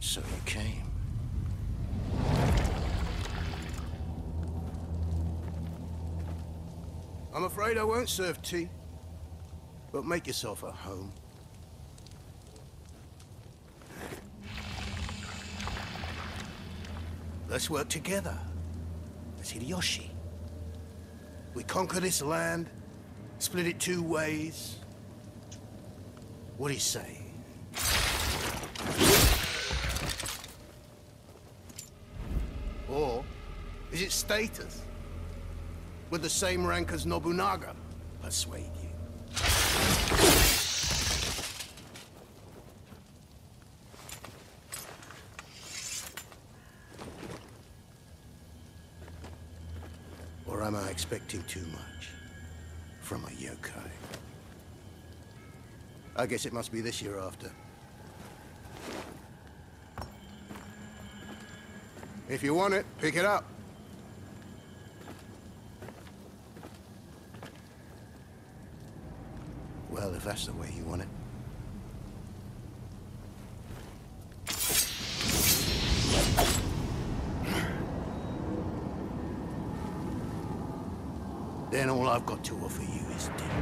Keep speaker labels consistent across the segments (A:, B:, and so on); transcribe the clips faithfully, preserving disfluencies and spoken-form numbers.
A: So you came. I'm afraid I won't serve tea, but make yourself at home. Let's work together as Hideyoshi. We conquer this land, split it two ways. What do you say? Or is it status? With the same rank as Nobunaga persuade you? Or am I expecting too much from a yokai? I guess it must be this you're after. If you want it, pick it up. Well, if that's the way you want it. Then all I've got to offer you is dinner.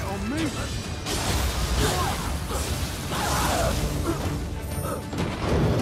B: Power!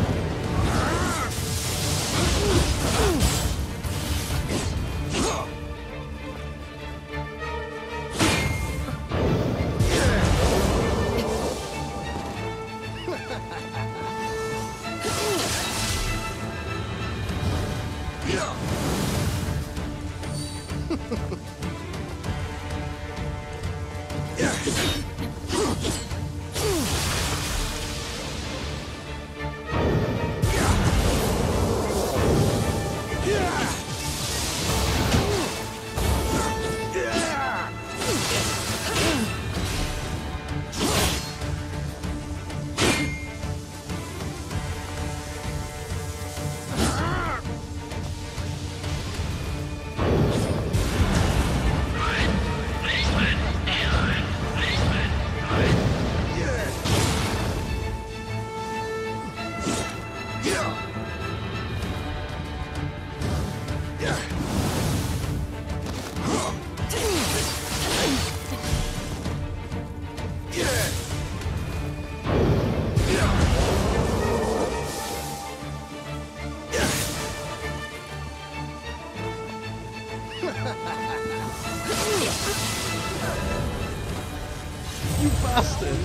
B: You bastard!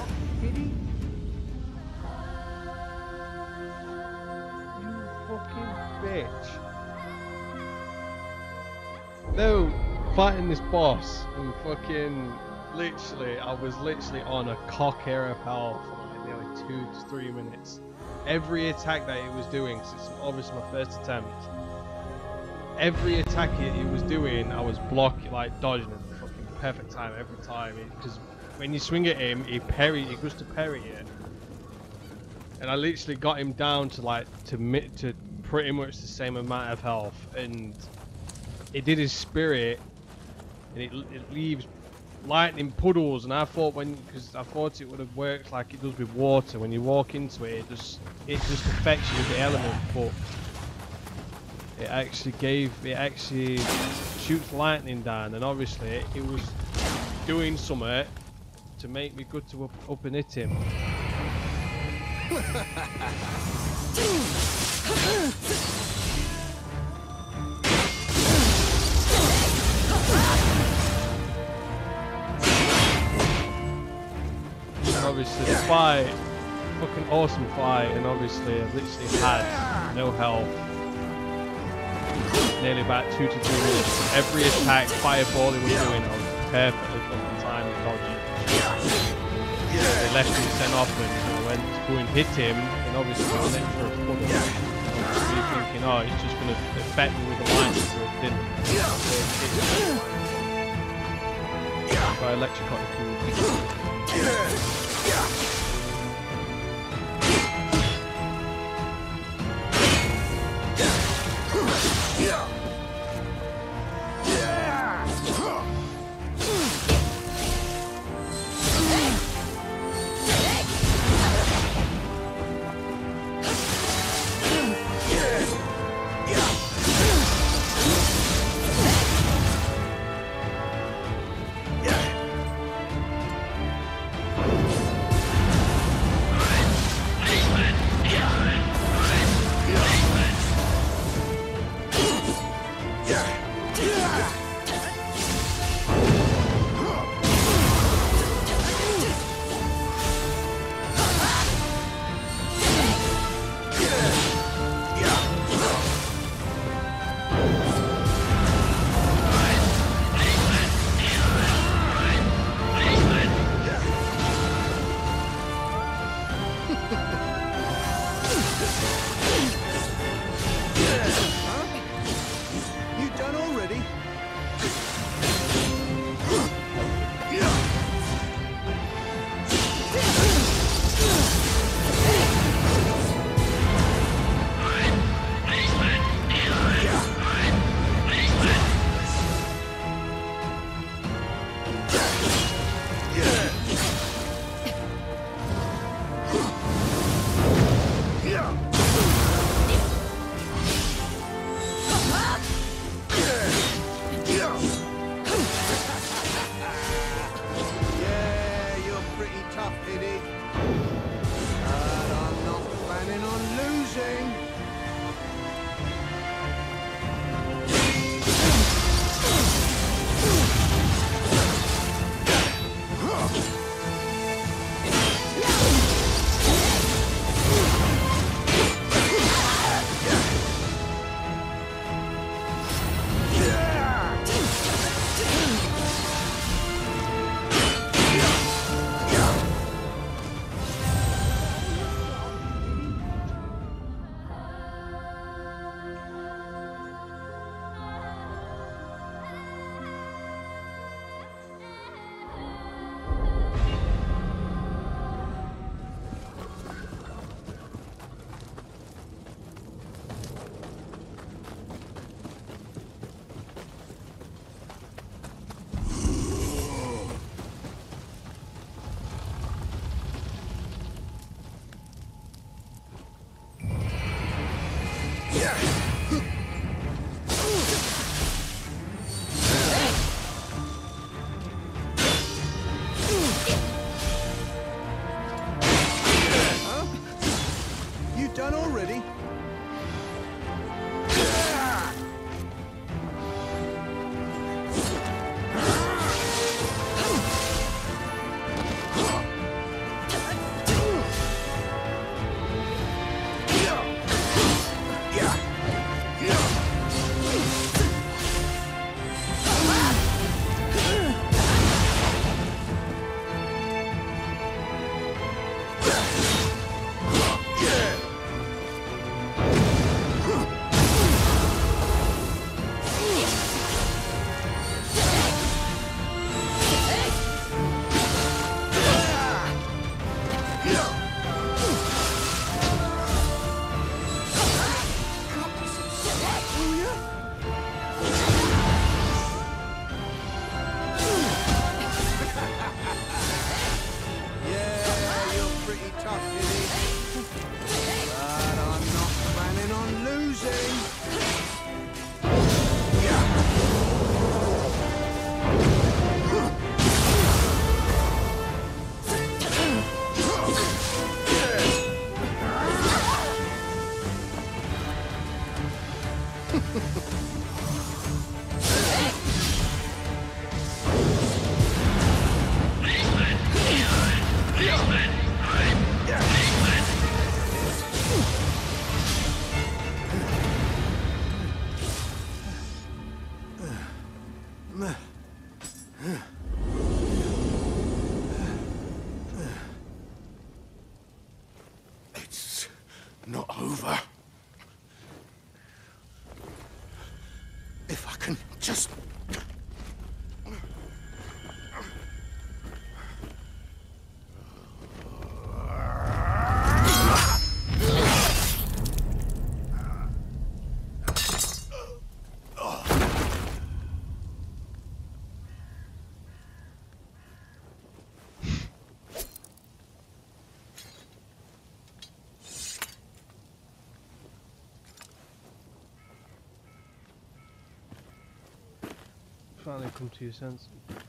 B: You fucking bitch! No, fighting this boss and fucking literally, I was literally on a cock air of hell for like nearly two to three minutes. Every attack that it was doing, because it's obviously my first attempt. Every attack it, it was doing, I was blocking, like dodging at the fucking perfect time every time. Because when you swing at him, he parry, he goes to parry it. And I literally got him down to like to to pretty much the same amount of health, and it did his spirit, and it it leaves lightning puddles. And I thought when, because I thought it would have worked like it does with water. When you walk into it, it just it just affects you with the element, but it actually gave it actually shoots lightning down, and obviously it, it was doing something to make me good to up, up and hit him. And obviously the fight, fucking awesome fight, and obviously I literally had no health. Nearly about two to three minutes. Every attack, fireball he was doing, I was perfectly fucking timed and dodging. They left him sent off, and so when going hit him, and obviously I went for a puddle. You're thinking, oh, it's just going to affect me with the lightning, so it didn't. By electrocute.
A: not over. If I can just...
B: Finally come to your senses.